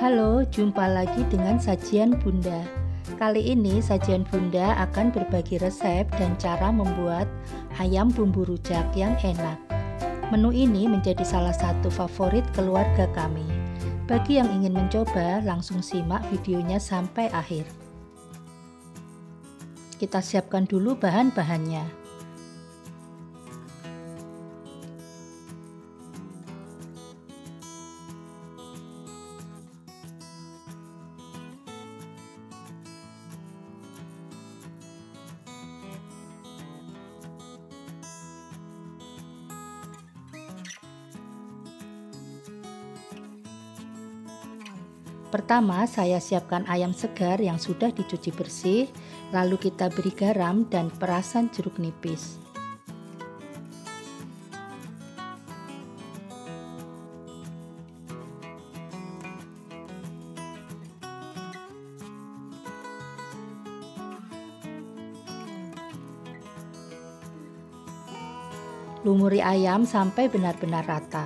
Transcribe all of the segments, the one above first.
Halo, jumpa lagi dengan sajian Bunda. Kali ini sajian Bunda akan berbagi resep dan cara membuat ayam bumbu rujak yang enak. Menu ini menjadi salah satu favorit keluarga kami. Bagi yang ingin mencoba, langsung simak videonya sampai akhir. Kita siapkan dulu bahan-bahannya. Pertama, saya siapkan ayam segar yang sudah dicuci bersih, lalu kita beri garam dan perasan jeruk nipis. Lumuri ayam sampai benar-benar rata.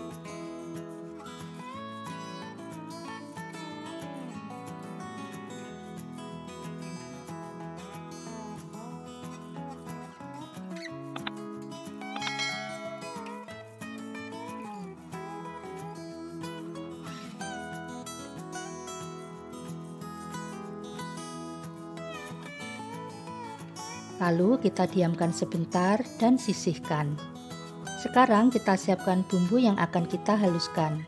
Lalu kita diamkan sebentar dan sisihkan. Sekarang kita siapkan bumbu yang akan kita haluskan.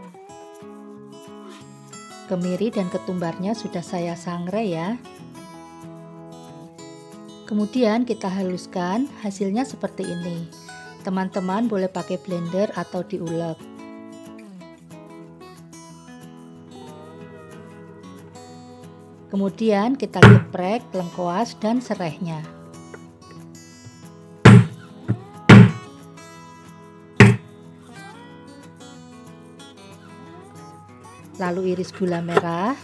Kemiri dan ketumbarnya sudah saya sangrai ya. Kemudian kita haluskan, hasilnya seperti ini. Teman-teman boleh pakai blender atau diulek. Kemudian kita geprek lengkuas dan serehnya. Lalu iris gula merah,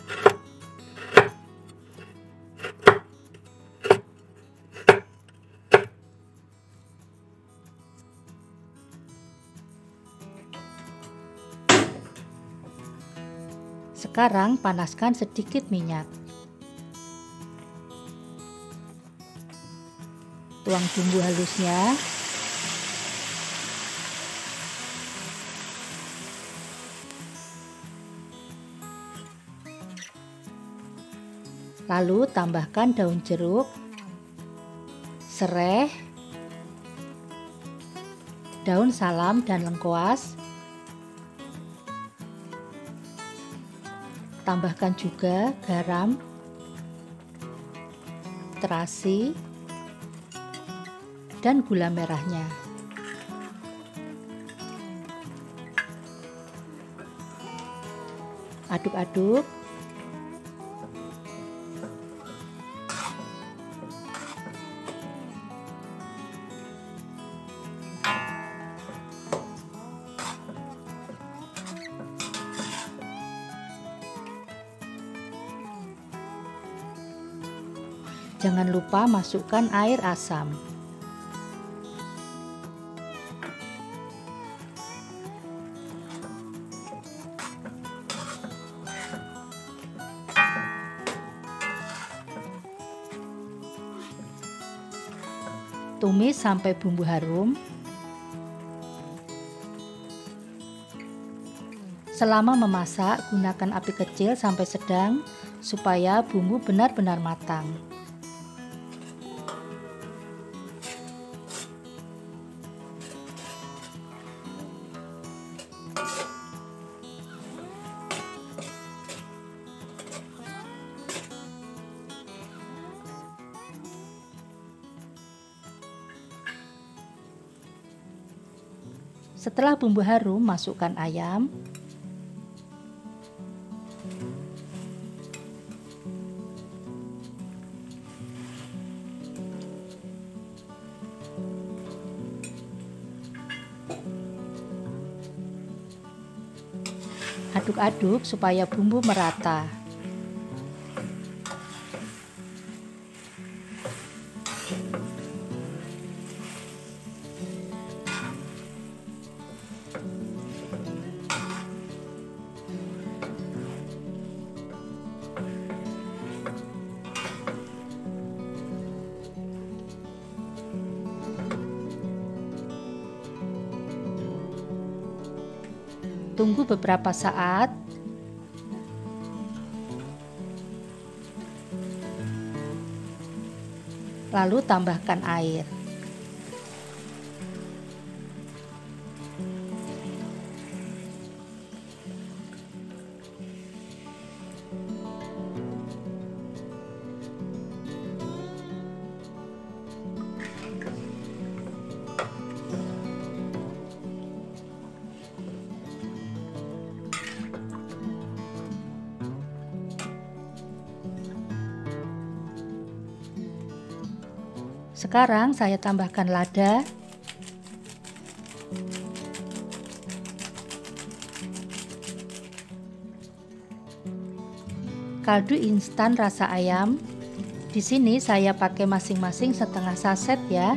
sekarang panaskan sedikit minyak. Tuang bumbu halusnya. Lalu tambahkan daun jeruk, sereh, daun salam dan lengkuas. Tambahkan juga garam, terasi, dan gula merahnya. Aduk-aduk. Jangan lupa masukkan air asam. Tumis sampai bumbu harum. Selama memasak, gunakan api kecil sampai sedang supaya bumbu benar-benar matang. Setelah bumbu harum, masukkan ayam. Aduk-aduk supaya bumbu merata. Tunggu beberapa saat. Lalu tambahkan air. Sekarang saya tambahkan lada, kaldu instan rasa ayam. Di sini saya pakai masing-masing setengah saset ya.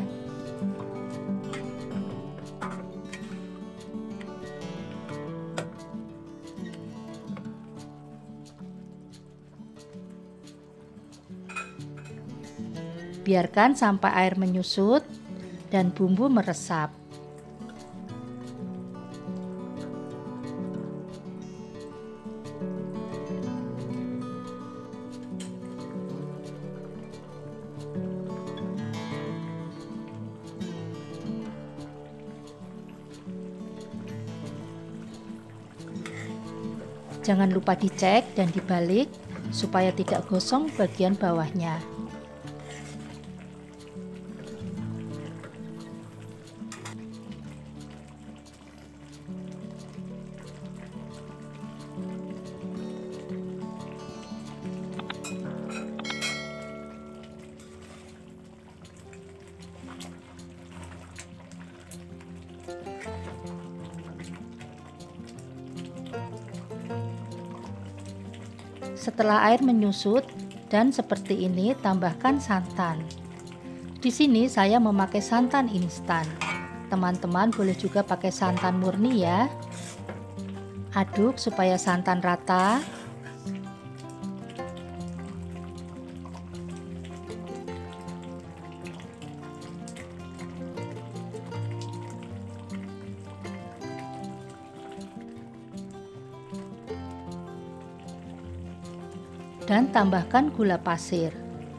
Biarkan sampai air menyusut dan bumbu meresap. Jangan lupa dicek dan dibalik supaya tidak gosong bagian bawahnya. Setelah air menyusut dan seperti ini, tambahkan santan. Di sini saya memakai santan instan. Teman-teman boleh juga pakai santan murni ya. Aduk supaya santan rata. Dan tambahkan gula pasir.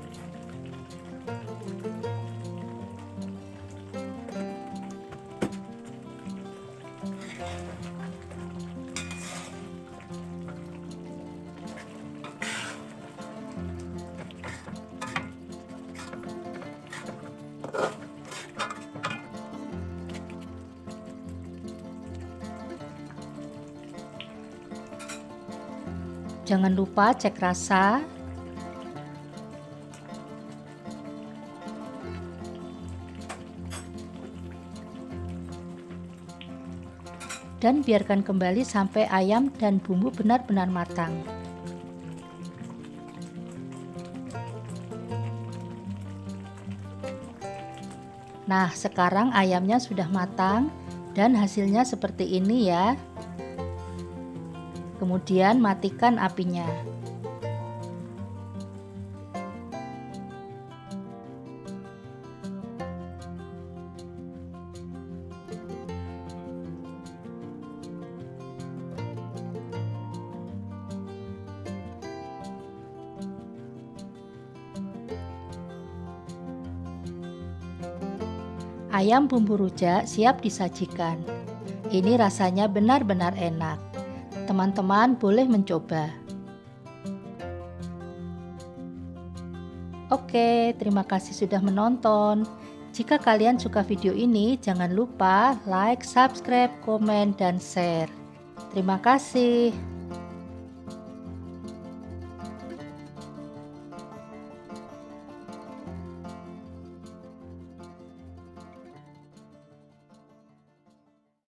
Jangan lupa cek rasa. Dan biarkan kembali sampai ayam dan bumbu benar-benar matang. Nah, sekarang ayamnya sudah matang dan hasilnya seperti ini ya. Kemudian matikan apinya. Ayam bumbu rujak siap disajikan. Ini rasanya benar-benar enak. Teman-teman boleh mencoba. Oke, terima kasih sudah menonton. Jika kalian suka video ini, jangan lupa like, subscribe, komen, dan share. Terima kasih.